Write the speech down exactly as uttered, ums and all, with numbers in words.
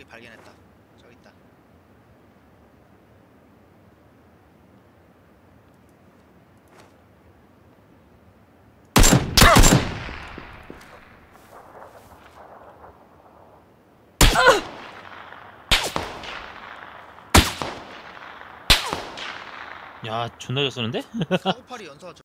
멀리 발견했다. 저기 있다. 야, 존나 잘 쏘는데? 사구팔이 연사가